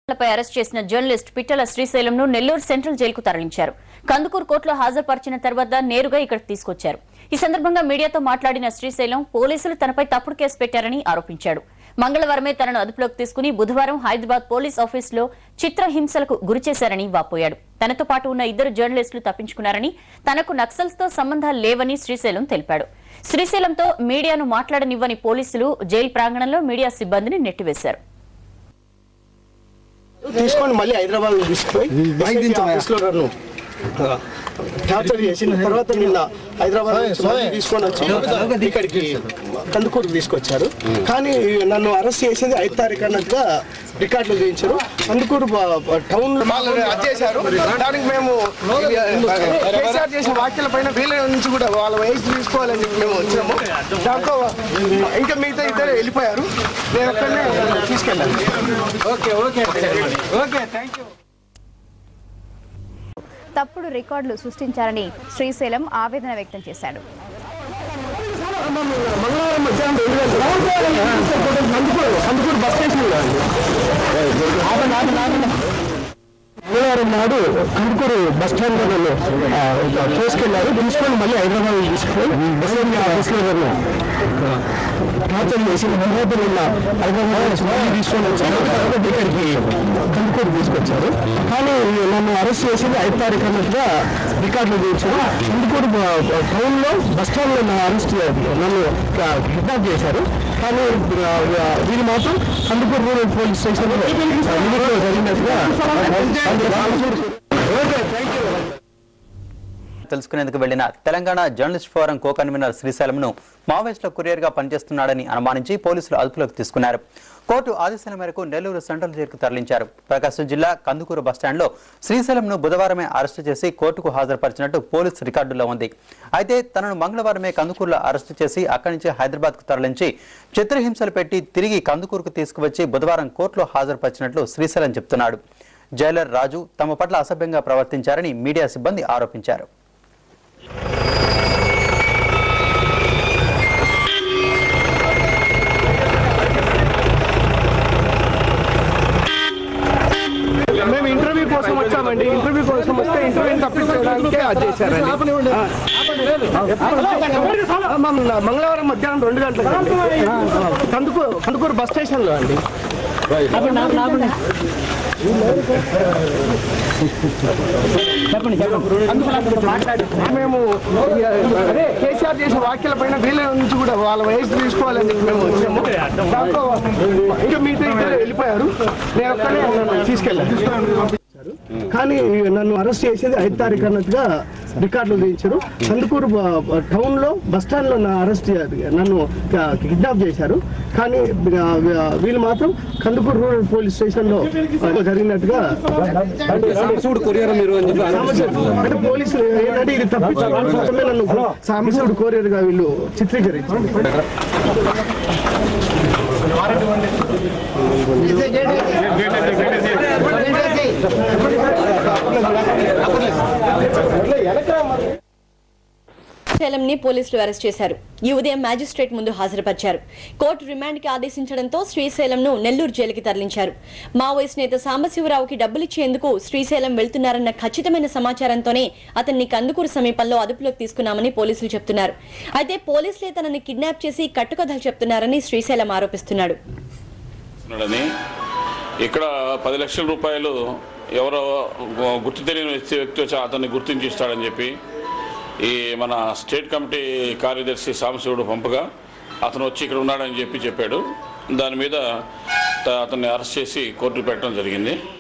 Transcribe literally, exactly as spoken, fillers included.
పై arrest చేసిన journalist Pittala శ్రీశైలంను Nellore central జైలుకు తరలించారు. కందుకూరు కోర్టులో హాజరుపరిచిన తర్వాత నేరుగా ఇక్కడికి తీసుకొచ్చారు. ఈ సందర్భంగా మీడియాతో మాట్లాడిన శ్రీశైలం పోలీసులు తనపై తప్పుడు కేసు పెట్టారని ఆరోపించాడు. మంగళవారమే తనను అదుపులోకి తీసుకుని బుధవారం హైదరాబాద్ పోలీస్ ఆఫీసులో చిత్రహింసలకు గురిచేశారని వాపోయాడు. తనతో పాటు ఉన్న ఇద్దరు జర్నలిస్టులు తప్పించుకున్నారని, తనకు నక్సల్స్ తో సంబంధాలు లేవని శ్రీశైలం తెలిపాడు. శ్రీశైలంతో మీడియాను మాట్లాడనివ్వని పోలీసులు జైలు ప్రాంగణంలో మీడియా సిబ్బందిని నెట్టివేశారు. తీసుకొని మళ్ళీ హైదరాబాద్ తీసుకుపోయి టార్చర్ చేసిన తర్వాత నిన్న హైదరాబాద్ తీసుకొని వచ్చి ఇక్కడికి కందుకూరుకు తీసుకొచ్చారు. కానీ నన్ను అరెస్ట్ చేసేది ఐదు తారీఖు అన్నట్టుగా రికార్డులు చేయించారు. కందుకూరు టౌన్ చేశారు. దానికి మేము కేసీఆర్ చేసిన వ్యాఖ్యల పైన వీళ్ళ నుంచి కూడా వాళ్ళ వయసు తీసుకోవాలని చెప్పి మేము వచ్చినాము. దాంతో ఇంకా మిగతా ఇద్దరు వెళ్ళిపోయారు. నేను అక్కడనే తీసుకెళ్ళాను. Okay okay okay thank you. తప్పుడు రికార్డులు సృష్టించారని శ్రీశైలం ఆవేదన వ్యక్తం చేశాడు. మంగళవారం నాడు కందుకూరు బస్ స్టాండ్ తీసుకెళ్లారు. తీసుకొని మళ్ళీ హైదరాబాద్ తీసుకుపోయి తీసుకెళ్ళారు. టార్చర్ చేసి నిన్న హైదరాబాద్ తీసుకొని వచ్చారు. ఇక్కడికి కందుకూరు తీసుకొచ్చారు. కానీ నన్ను అరెస్ట్ చేసింది ఐదు తారీఖు అన్నట్టుగా రికార్డులు చేయించారు. కందుకూరు టౌన్ లో బస్ స్టాండ్ లో అరెస్ట్ నన్ను కిడ్నాప్ చేశారు. కానీ వీళ్ళు మాత్రం కందుకూరు రూరల్ పోలీస్ స్టేషన్ లో జరిగినట్టుగా తెలుసుకునేందుకు వెళ్లిన Telangana journalist forum co convener శ్రీశైలంను మావోయిస్టుల కొరియర్ గా పనిచేస్తున్నాడని అనుమానించి పోలీసులు అదుపులోకి తీసుకున్నారు. కోర్టు ఆదేశాల మేరకు నెల్లూరు సెంట్రల్ జైలుకు తరలించారు. ప్రకాశం జిల్లా కందుకూరు బస్టాండ్లో శ్రీశైలంను బుధవారమే అరెస్టు చేసి కోర్టుకు హాజరుపరిచినట్టు పోలీసు రికార్డుల్లో ఉంది. అయితే తనను మంగళవారమే కందుకూరులో అరెస్టు చేసి అక్కడి నుంచి హైదరాబాద్కు తరలించి చిత్రహింసలు పెట్టి తిరిగి కందుకూరుకు తీసుకువచ్చి బుధవారం కోర్టులో హాజరుపరిచినట్లు శ్రీశైలం చెప్తున్నాడు. జైలర్ రాజు తమ పట్ల అసభ్యంగా ప్రవర్తించారని మీడియా సిబ్బంది ఆరోపించారు. మేము ఇంటర్వ్యూ కోసం వచ్చామండి. ఇంటర్వ్యూ కోసం వస్తే ఇంటర్వ్యూ తప్పించడానికే అది చేశారండి. మంగళవారం మధ్యాహ్నం రెండు గంటలకు కందుకూరు కందుకూరు బస్ స్టేషన్ లో అండి. మేము కేసీఆర్ చేసిన వ్యాఖ్యల పైన వీళ్ళ నుంచి కూడా వాళ్ళ వయసు తీసుకోవాలని చెప్పి మేము వచ్చాము. దాంతో ఇంకా మిగతా ఇద్దరు వెళ్ళిపోయారు. నేను అక్కడనే తీసుకెళ్ళాను. కానీ నన్ను అరెస్ట్ చేసేది ఐదు తారీఖు అన్నట్టుగా రికార్డులు చేయించారు. కందుకూరు టౌన్ లో బస్ స్టాండ్ లో నా అరెస్ట్ నన్ను కిడ్నాప్ చేశారు. కానీ వీళ్ళు మాత్రం కందుకూరు రూరల్ పోలీస్ స్టేషన్ లో జరిగినట్టుగా అంటే పోలీసులు ఏంటంటే ఇది తప్పించాలని కోసమే నన్ను సాంబశివుడు కొరియర్ గా వీళ్ళు చిత్రీకరించారు. శ్రీశైలంని పోలీసులు అరెస్ట్ చేశారు. ఈ ఉదయం మ్యాజిస్ట్రేట్ ముందు హాజరుపరిచారు. కోర్టు రిమాండ్కి ఆదేశించడంతో శ్రీశైలంను నెల్లూరు జైలుకి తరలించారు. మావోయిస్ట్ నేత సాంబశివరావుకి డబ్బులిచ్చేందుకు శ్రీశైలం వెళ్తున్నారన్న ఖచ్చితమైన సమాచారంతోనే అతన్ని కందుకూరు సమీపంలో అదుపులోకి తీసుకున్నామని పోలీసులు చెప్తున్నారు. అయితే పోలీసులే తనని కిడ్నాప్ చేసి కట్టుకథలు చెప్తున్నారని శ్రీశైలం ఆరోపిస్తున్నాడు. ఇక్కడ పది లక్షల రూపాయలు ఎవరో గుర్తు తెలియని వ్యక్తి వచ్చి అతన్ని గుర్తించి ఇస్తాడని చెప్పి ఈ మన స్టేట్ కమిటీ కార్యదర్శి సాంబశివుడు పంపగా అతను వచ్చి ఇక్కడ ఉన్నాడని చెప్పి చెప్పాడు. దాని మీద అతన్ని అరెస్ట్ చేసి కోర్టుకు పెట్టడం జరిగింది.